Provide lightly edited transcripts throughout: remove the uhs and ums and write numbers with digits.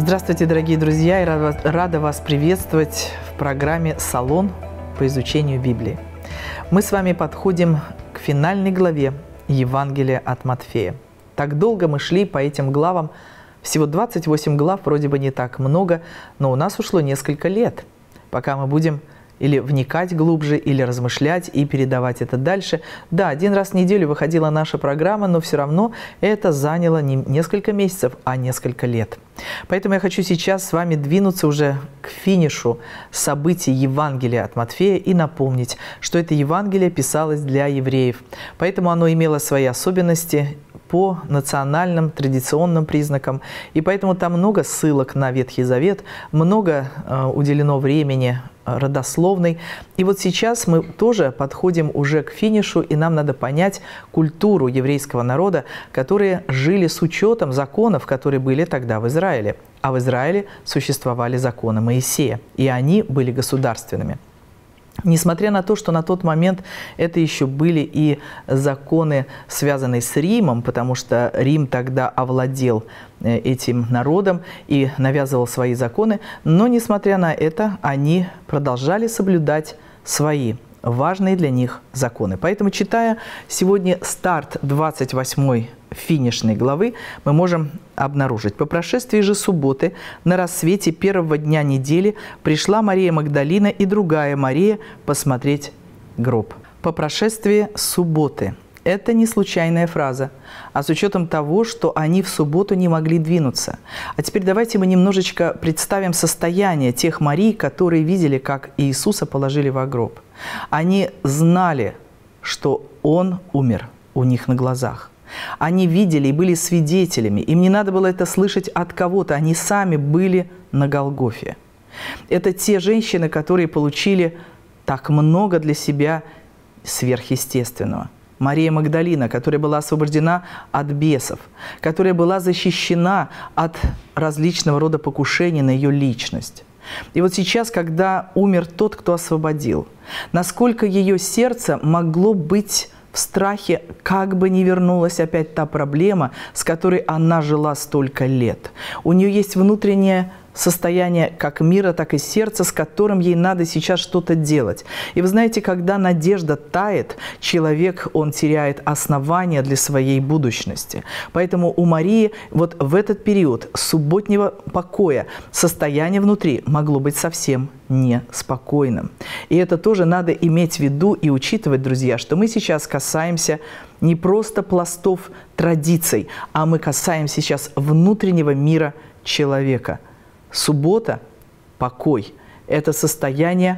Здравствуйте, дорогие друзья! Я рада вас приветствовать в программе «Салон по изучению Библии». Мы с вами подходим к финальной главе Евангелия от Матфея. Так долго мы шли по этим главам, всего 28 глав, вроде бы не так много, но у нас ушло несколько лет, пока мы будем или вникать глубже, или размышлять и передавать это дальше. Да, один раз в неделю выходила наша программа, но все равно это заняло не несколько месяцев, а несколько лет. Поэтому я хочу сейчас с вами двинуться уже к финишу событий Евангелия от Матфея и напомнить, что это Евангелие писалось для евреев. Поэтому оно имело свои особенности по национальным, традиционным признакам. И поэтому там много ссылок на Ветхий Завет, много уделено времени родословной. И вот сейчас мы тоже подходим уже к финишу, и нам надо понять культуру еврейского народа, которые жили с учетом законов, которые были тогда в Израиле. А в Израиле существовали законы Моисея, и они были государственными. Несмотря на то, что на тот момент это еще были и законы, связанные с Римом, потому что Рим тогда овладел этим народом и навязывал свои законы, но, несмотря на это, они продолжали соблюдать свои важные для них законы. Поэтому, читая сегодня старт 28-й финишной главы, мы можем обнаружить: «По прошествии же субботы, на рассвете первого дня недели, пришла Мария Магдалина и другая Мария посмотреть гроб». По прошествии субботы. Это не случайная фраза, а с учетом того, что они в субботу не могли двинуться. А теперь давайте мы немножечко представим состояние тех Марий, которые видели, как Иисуса положили в гроб. Они знали, что Он умер у них на глазах. Они видели и были свидетелями. Им не надо было это слышать от кого-то. Они сами были на Голгофе. Это те женщины, которые получили так много для себя сверхъестественного. Мария Магдалина, которая была освобождена от бесов, которая была защищена от различного рода покушений на ее личность. И вот сейчас, когда умер тот, кто освободил, насколько ее сердце могло быть в страхе, как бы не вернулась опять та проблема, с которой она жила столько лет. У нее есть внутреннее состояние как мира, так и сердца, с которым ей надо сейчас что-то делать. И вы знаете, когда надежда тает, человек, он теряет основания для своей будущности. Поэтому у Марии вот в этот период субботнего покоя состояние внутри могло быть совсем неспокойным. И это тоже надо иметь в виду и учитывать, друзья, что мы сейчас касаемся не просто пластов традиций, а мы касаемся сейчас внутреннего мира человека. Суббота, покой – это состояние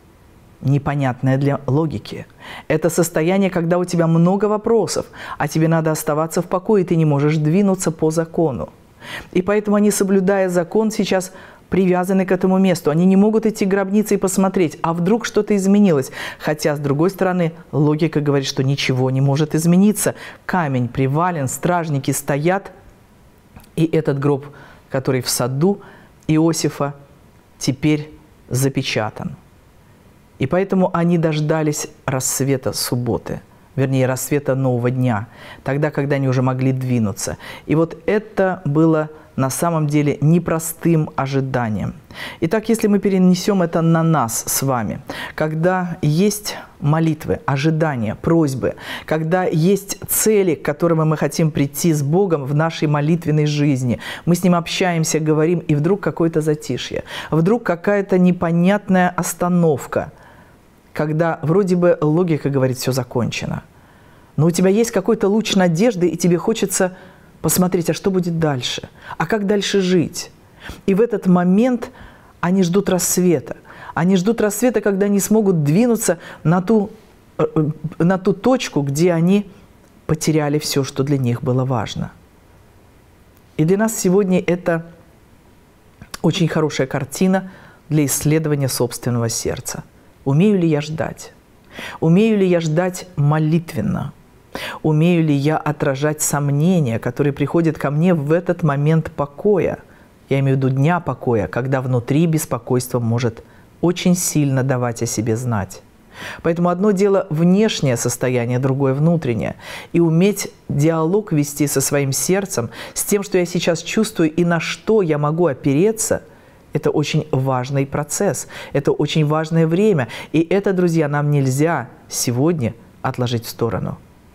непонятное для логики. Это состояние, когда у тебя много вопросов, а тебе надо оставаться в покое, и ты не можешь двинуться по закону. И поэтому они, соблюдая закон, сейчас привязаны к этому месту. Они не могут идти к гробнице и посмотреть, а вдруг что-то изменилось. Хотя, с другой стороны, логика говорит, что ничего не может измениться. Камень привален, стражники стоят, и этот гроб, который в саду Иосифа, теперь запечатан. И поэтому они дождались рассвета субботы, вернее, рассвета нового дня, тогда, когда они уже могли двинуться. И вот это было на самом деле непростым ожиданием. Итак, если мы перенесем это на нас с вами, когда есть молитвы, ожидания, просьбы, когда есть цели, к которым мы хотим прийти с Богом в нашей молитвенной жизни, мы с Ним общаемся, говорим, и вдруг какое-то затишье, вдруг какая-то непонятная остановка, когда вроде бы логика говорит, все закончено, но у тебя есть какой-то луч надежды, и тебе хочется посмотреть, а что будет дальше, а как дальше жить. И в этот момент они ждут рассвета. Они ждут рассвета, когда они смогут двинуться на ту точку, где они потеряли все, что для них было важно. И для нас сегодня это очень хорошая картина для исследования собственного сердца. Умею ли я ждать? Умею ли я ждать молитвенно? Умею ли я отражать сомнения, которые приходят ко мне в этот момент покоя? Я имею в виду дня покоя, когда внутри беспокойство может очень сильно давать о себе знать. Поэтому одно дело внешнее состояние, другое внутреннее. И уметь диалог вести со своим сердцем, с тем, что я сейчас чувствую и на что я могу опереться, это очень важный процесс, это очень важное время. И это, друзья, нам нельзя сегодня отложить в сторону.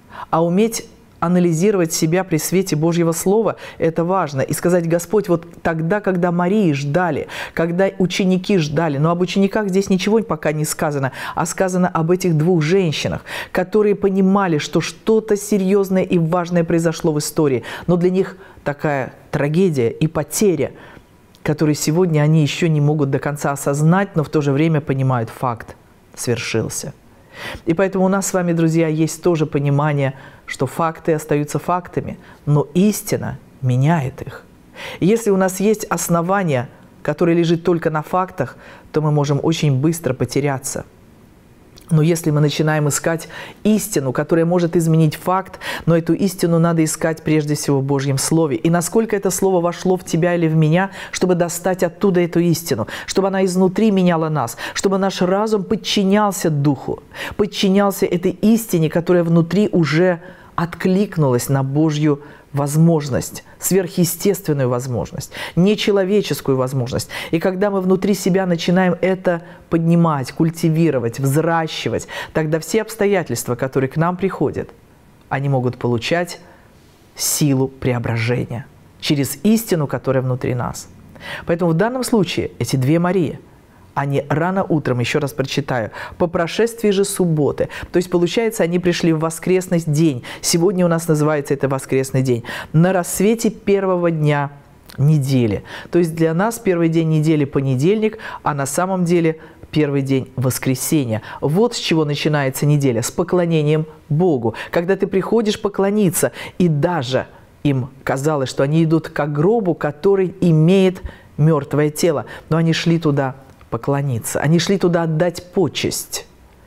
А уметь анализировать себя при свете Божьего Слова – это важно. И сказать: Господь, вот тогда, когда Марии ждали, когда ученики ждали, но об учениках здесь ничего пока не сказано, а сказано об этих двух женщинах, которые понимали, что что-то серьезное и важное произошло в истории, но для них такая трагедия и потеря, которые сегодня они еще не могут до конца осознать, но в то же время понимают: факт свершился. И поэтому у нас с вами, друзья, есть тоже понимание, что факты остаются фактами, но истина меняет их. И если у нас есть основание, которое лежит только на фактах, то мы можем очень быстро потеряться. Но если мы начинаем искать истину, которая может изменить факт, но эту истину надо искать прежде всего в Божьем Слове. И насколько это Слово вошло в тебя или в меня, чтобы достать оттуда эту истину, чтобы она изнутри меняла нас, чтобы наш разум подчинялся Духу, подчинялся этой истине, которая внутри уже откликнулась на Божью возможность, сверхъестественную возможность, нечеловеческую возможность. И когда мы внутри себя начинаем это поднимать, культивировать, взращивать, тогда все обстоятельства, которые к нам приходят, они могут получать силу преображения через истину, которая внутри нас. Поэтому в данном случае эти две Марии, они рано утром, еще раз прочитаю, по прошествии же субботы. То есть, получается, они пришли в воскресный день. Сегодня у нас называется это воскресный день. На рассвете первого дня недели. То есть, для нас первый день недели – понедельник, а на самом деле первый день – воскресенье. Вот с чего начинается неделя – с поклонением Богу. Когда ты приходишь поклониться, и даже им казалось, что они идут к гробу, который имеет мертвое тело, но они шли туда поклониться. Они шли туда отдать почесть.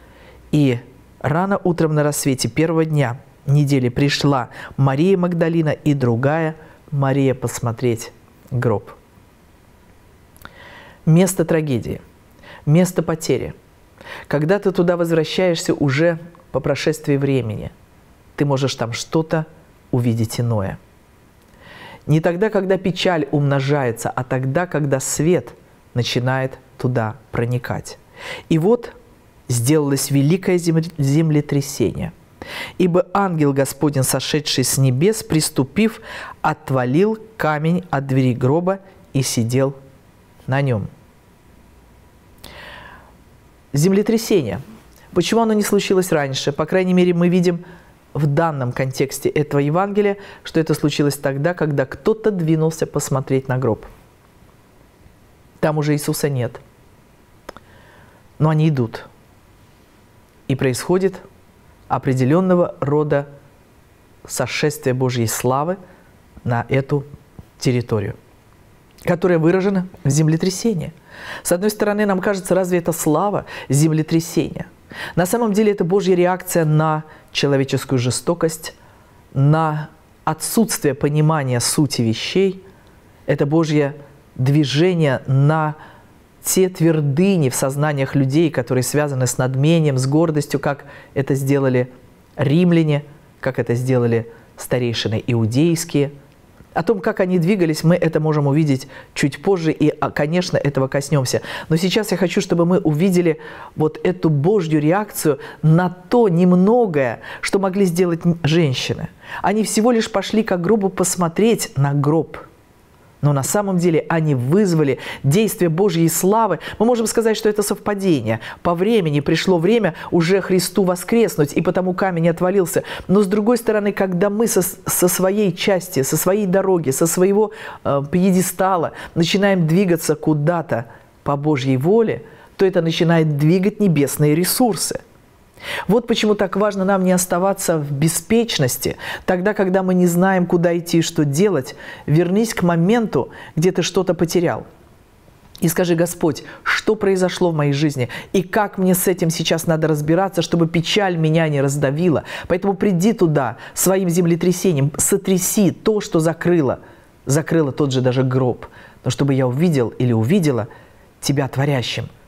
И рано утром на рассвете первого дня недели пришла Мария Магдалина и другая Мария посмотреть гроб. Место трагедии, место потери. Когда ты туда возвращаешься уже по прошествии времени, ты можешь там что-то увидеть иное. Не тогда, когда печаль умножается, а тогда, когда свет начинает туда проникать. И вот сделалось великое землетрясение. Ибо ангел Господень, сошедший с небес, приступив, отвалил камень от двери гроба и сидел на нем. Землетрясение. Почему оно не случилось раньше? По крайней мере, мы видим в данном контексте этого Евангелия, что это случилось тогда, когда кто-то двинулся посмотреть на гроб. Там уже Иисуса нет. Но они идут. И происходит определенного рода сошествие Божьей славы на эту территорию, которая выражена в землетрясении. С одной стороны, нам кажется, разве это слава землетрясения? На самом деле это Божья реакция на человеческую жестокость, на отсутствие понимания сути вещей. Это Божье движение на те твердыни в сознаниях людей, которые связаны с надмением, с гордостью, как это сделали римляне, как это сделали старейшины иудейские. О том, как они двигались, мы это можем увидеть чуть позже, и, конечно, этого коснемся. Но сейчас я хочу, чтобы мы увидели вот эту Божью реакцию на то немногое, что могли сделать женщины. Они всего лишь пошли к гробу посмотреть на гроб. Но на самом деле они вызвали действие Божьей славы. Мы можем сказать, что это совпадение. По времени пришло время уже Христу воскреснуть, и потому камень отвалился. Но с другой стороны, когда мы со своей части, со своей дороги, со своего пьедестала начинаем двигаться куда-то по Божьей воле, то это начинает двигать небесные ресурсы. Вот почему так важно нам не оставаться в беспечности, тогда, когда мы не знаем, куда идти и что делать. Вернись к моменту, где ты что-то потерял. И скажи: Господь, что произошло в моей жизни, и как мне с этим сейчас надо разбираться, чтобы печаль меня не раздавила. Поэтому приди туда своим землетрясением, сотряси то, что закрыло тот же даже гроб. Но чтобы я увидел или увидела Тебя творящим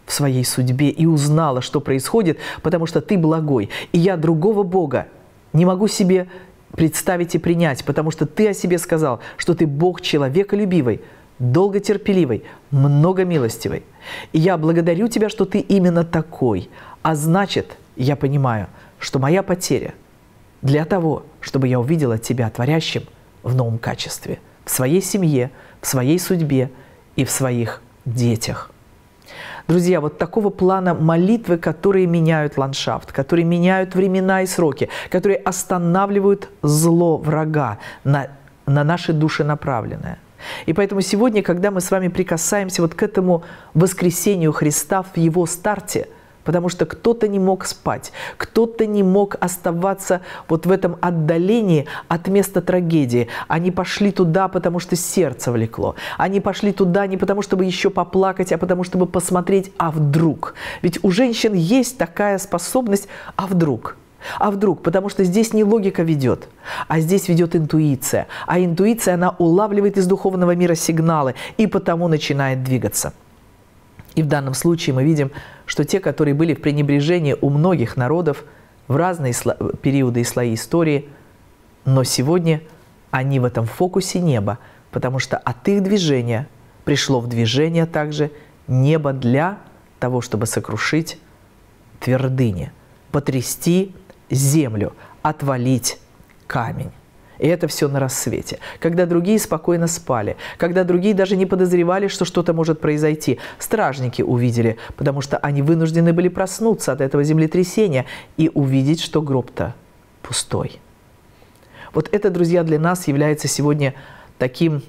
в своей судьбе и узнала, что происходит, потому что Ты благой. И я другого Бога не могу себе представить и принять, потому что Ты о себе сказал, что Ты Бог человеколюбивый, долготерпеливый, многомилостивый. И я благодарю Тебя, что Ты именно такой. А значит, я понимаю, что моя потеря для того, чтобы я увидела Тебя творящим в новом качестве, в своей семье, в своей судьбе и в своих детях. Друзья, вот такого плана молитвы, которые меняют ландшафт, которые меняют времена и сроки, которые останавливают зло врага на наши души направленное. И поэтому сегодня, когда мы с вами прикасаемся вот к этому воскресению Христа в Его старте, потому что кто-то не мог спать, кто-то не мог оставаться вот в этом отдалении от места трагедии. Они пошли туда, потому что сердце влекло. Они пошли туда не потому, чтобы еще поплакать, а потому, чтобы посмотреть, а вдруг. Ведь у женщин есть такая способность, а вдруг. А вдруг? Потому что здесь не логика ведет, а здесь ведет интуиция. А интуиция, она улавливает из духовного мира сигналы и потому начинает двигаться. И в данном случае мы видим, что те, которые были в пренебрежении у многих народов в разные периоды и слои истории, но сегодня они в этом фокусе неба, потому что от их движения пришло в движение также небо для того, чтобы сокрушить твердыни, потрясти землю, отвалить камень. И это все на рассвете, когда другие спокойно спали, когда другие даже не подозревали, что что-то может произойти. Стражники увидели, потому что они вынуждены были проснуться от этого землетрясения и увидеть, что гроб-то пустой. Вот это, друзья, для нас является сегодня таким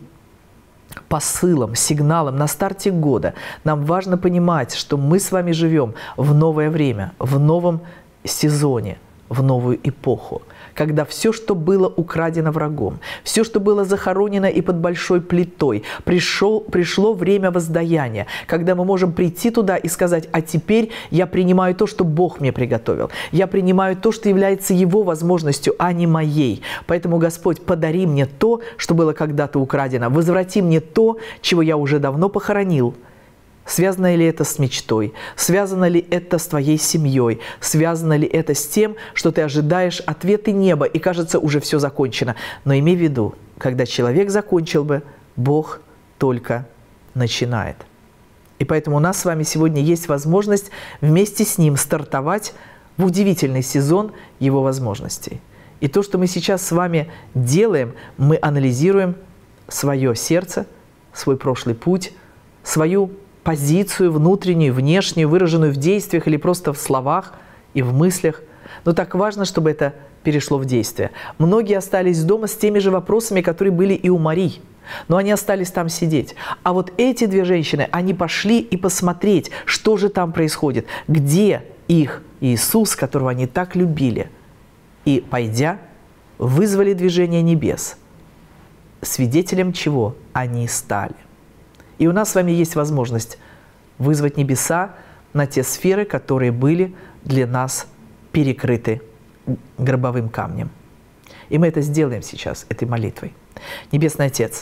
посылом, сигналом на старте года. Нам важно понимать, что мы с вами живем в новое время, в новом сезоне, в новую эпоху, когда все, что было украдено врагом, все, что было захоронено и под большой плитой, пришло время воздаяния, когда мы можем прийти туда и сказать: а теперь я принимаю то, что Бог мне приготовил. Я принимаю то, что является Его возможностью, а не моей. Поэтому, Господь, подари мне то, что было когда-то украдено. Возврати мне то, чего я уже давно похоронил. Связано ли это с мечтой? Связано ли это с твоей семьей? Связано ли это с тем, что ты ожидаешь ответы неба, и кажется, уже все закончено? Но имей в виду, когда человек закончил бы, Бог только начинает. И поэтому у нас с вами сегодня есть возможность вместе с Ним стартовать в удивительный сезон Его возможностей. И то, что мы сейчас с вами делаем, мы анализируем свое сердце, свой прошлый путь, свою позицию внутреннюю, внешнюю, выраженную в действиях или просто в словах и в мыслях. Но так важно, чтобы это перешло в действие. Многие остались дома с теми же вопросами, которые были и у Марии, но они остались там сидеть. А вот эти две женщины, они пошли и посмотреть, что же там происходит, где их Иисус, которого они так любили. И, пойдя, вызвали движение небес, свидетелем чего они стали. И у нас с вами есть возможность вызвать небеса на те сферы, которые были для нас перекрыты гробовым камнем. И мы это сделаем сейчас, этой молитвой. Небесный Отец,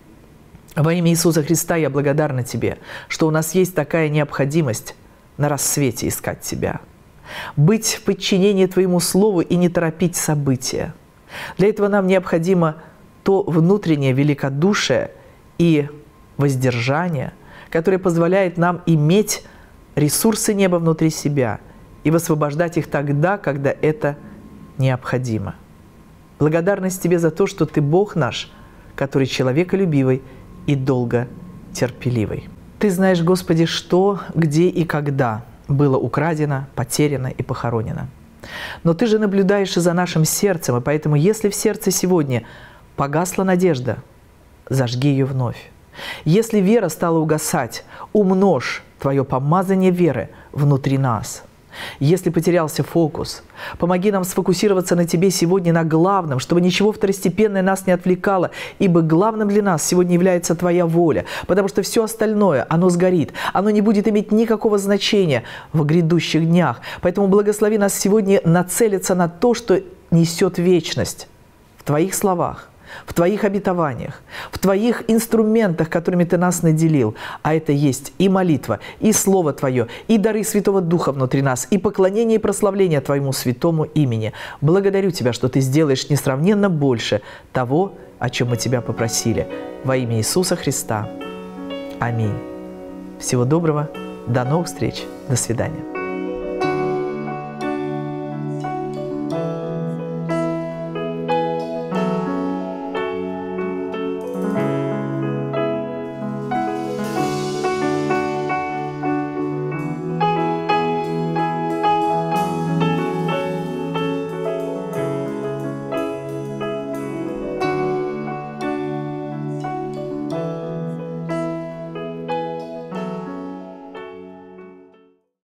во имя Иисуса Христа я благодарна Тебе, что у нас есть такая необходимость на рассвете искать Тебя, быть в подчинении Твоему Слову и не торопить события. Для этого нам необходимо то внутреннее великодушие и воздержание, которое позволяет нам иметь ресурсы неба внутри себя и высвобождать их тогда, когда это необходимо. Благодарность Тебе за то, что Ты Бог наш, который человеколюбивый и долготерпеливый. Ты знаешь, Господи, что, где и когда было украдено, потеряно и похоронено. Но Ты же наблюдаешь и за нашим сердцем, и поэтому, если в сердце сегодня погасла надежда, зажги ее вновь. Если вера стала угасать, умножь Твое помазание веры внутри нас. Если потерялся фокус, помоги нам сфокусироваться на Тебе сегодня, на главном, чтобы ничего второстепенное нас не отвлекало, ибо главным для нас сегодня является Твоя воля, потому что все остальное, оно сгорит, оно не будет иметь никакого значения в грядущих днях. Поэтому благослови нас сегодня нацелиться на то, что несет вечность в Твоих словах, в Твоих обетованиях, в Твоих инструментах, которыми Ты нас наделил. А это есть и молитва, и Слово Твое, и дары Святого Духа внутри нас, и поклонение и прославление Твоему святому имени. Благодарю Тебя, что Ты сделаешь несравненно больше того, о чем мы Тебя попросили. Во имя Иисуса Христа. Аминь. Всего доброго. До новых встреч. До свидания.